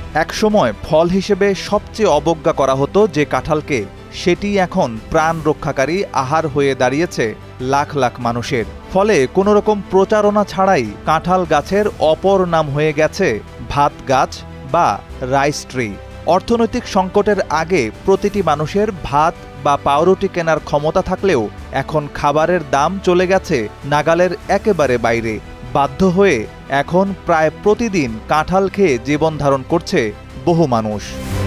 একসময় ফল হিসেবে সবচেয়ে অবজ্ঞা করা হতো যে কাঁঠালকে, সেটি এখন প্রাণ রক্ষাকারী আহার হয়ে দাঁড়িয়েছে লাখ লাখ মানুষের। ফলে কোনো রকম প্রচারণা ছাড়াই কাঁঠাল গাছের অপর নাম হয়ে গেছে ভাত গাছ বা রাইস ট্রি। অর্থনৈতিক সংকটের আগে প্রতিটি মানুষের ভাত বা পাউরুটি কেনার ক্ষমতা থাকলেও এখন খাবারের দাম চলে গেছে নাগালের একেবারে বাইরে। বাধ্য হয়ে এখন প্রায় প্রতিদিন কাঁঠাল খেয়ে জীবন ধারণ করছে বহু মানুষ।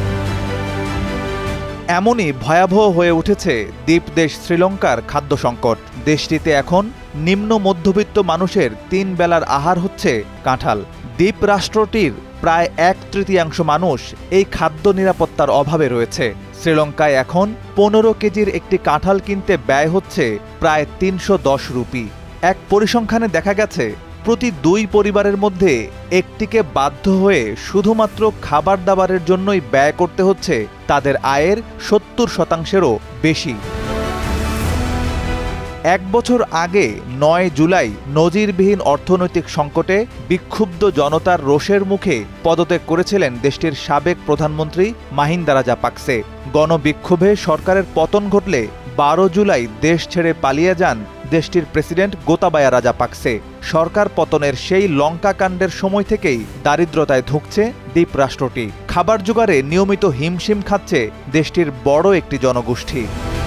এমনই ভয়াবহ হয়ে উঠেছে দ্বীপদেশ শ্রীলঙ্কার খাদ্য সংকট। দেশটিতে এখন নিম্ন মধ্যবিত্ত মানুষের 3 বেলার আহার হচ্ছে কাঁঠাল। দ্বীপ রাষ্ট্রটির প্রায় 1/3 মানুষ এই খাদ্য নিরাপত্তার অভাবে রয়েছে। শ্রীলঙ্কায় এখন 15 কেজির একটি কাঁঠাল কিনতে ব্যয় হচ্ছে প্রায় 310 রুপি। এক পরিসংখ্যানে দেখা গেছে প্রতি 2 পরিবারের মধ্যে একটিকে বাধ্য হয়ে শুধুমাত্র খাবার দাবারের জন্যই ব্যয় করতে হচ্ছে তাদের আয়ের 70%-এরও বেশি। 1 বছর আগে 9 জুলাই নজিরবিহীন অর্থনৈতিক সংকটে বিক্ষুব্ধ জনতার রোষের মুখে পদত্যাগ করেছিলেন দেশটির সাবেক প্রধানমন্ত্রী মাহিন্দা রাজাপাকসে। গণবিক্ষোভে সরকারের পতন ঘটলে 12 জুলাই দেশ ছেড়ে পালিয়ে যান দেশটির প্রেসিডেন্ট গোতাবায়া রাজাপাকসে। সরকার পতনের সেই লঙ্কা কাণ্ডের সময় থেকেই দারিদ্রতায় ধুঁকছে দ্বীপ রাষ্ট্রটি। খাবার জোগাড়ে নিয়মিত হিমশিম খাচ্ছে দেশটির বড় একটি জনগোষ্ঠী।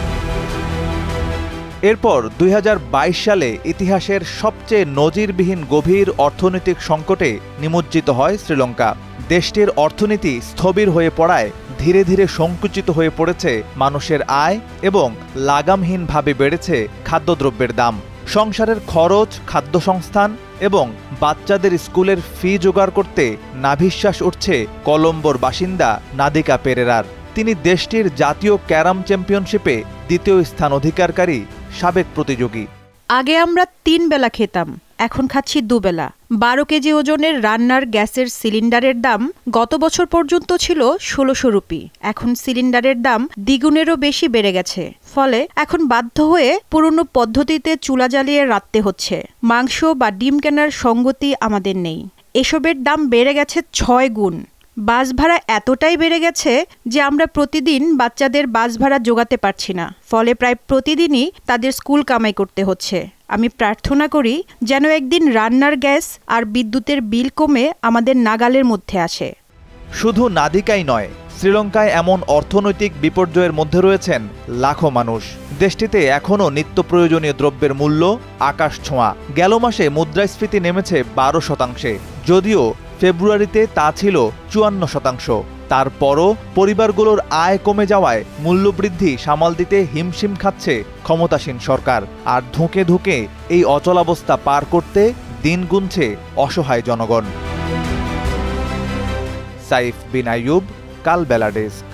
এরপর 2022 সালে ইতিহাসের সবচেয়ে নজিরবিহীন গভীর অর্থনৈতিক সংকটে নিমজ্জিত হয় শ্রীলঙ্কা। দেশটির অর্থনীতি স্থবির হয়ে পড়ায় ধীরে ধীরে সংকুচিত হয়ে পড়েছে মানুষের আয় এবং লাগামহীনভাবে বেড়েছে খাদ্যদ্রব্যের দাম। সংসারের খরচ, খাদ্য সংস্থান এবং বাচ্চাদের স্কুলের ফি জোগাড় করতে নাভিশ্বাস উঠছে কলম্বোর বাসিন্দা নাদিকা পেরেরার। তিনি দেশটির জাতীয় ক্যারাম চ্যাম্পিয়নশিপে 2য় স্থান অধিকারকারী সাবেক প্রতিযোগী। আগে আমরা 3 বেলা খেতাম, এখন খাচ্ছি 2 বেলা। 12 কেজি ওজনের রান্নার গ্যাসের সিলিন্ডারের দাম গত বছর পর্যন্ত ছিল 1600 রুপি। এখন সিলিন্ডারের দাম দ্বিগুণেরও বেশি বেড়ে গেছে। ফলে এখন বাধ্য হয়ে পুরনো পদ্ধতিতে চুলা জ্বালিয়ে রাঁধতে হচ্ছে। মাংস বা ডিম কেনার সঙ্গতি আমাদের নেই। এসবের দাম বেড়ে গেছে 6 গুণ। বাস ভাড়া এতটাই বেড়ে গেছে যে আমরা প্রতিদিন বাচ্চাদের বাস ভাড়া জোগাতে পারছি না। ফলে প্রায় প্রতিদিনই তাদের স্কুল কামাই করতে হচ্ছে। আমি প্রার্থনা করি যেন একদিন রান্নার গ্যাস আর বিদ্যুতের বিল কমে আমাদের নাগালের মধ্যে আসে। শুধু নাদিকাই নয়, শ্রীলঙ্কায় এমন অর্থনৈতিক বিপর্যয়ের মধ্যে রয়েছেন লাখো মানুষ। দেশটিতে এখনও নিত্য প্রয়োজনীয় দ্রব্যের মূল্য আকাশ ছোঁয়া। গেল মাসে মুদ্রাস্ফীতি নেমেছে 12%, যদিও ফেব্রুয়ারিতে তা ছিল 54%। তারপরও পরিবারগুলোর আয় কমে যাওয়ায় মূল্যবৃদ্ধি সামাল দিতে হিমশিম খাচ্ছে ক্ষমতাসীন সরকার। আর ধুঁকে ধুঁকে এই অচলাবস্থা পার করতে দিন গুনছে অসহায় জনগণ। সাইফ বিন আইয়ুব, কালবেলা ডেস্ক।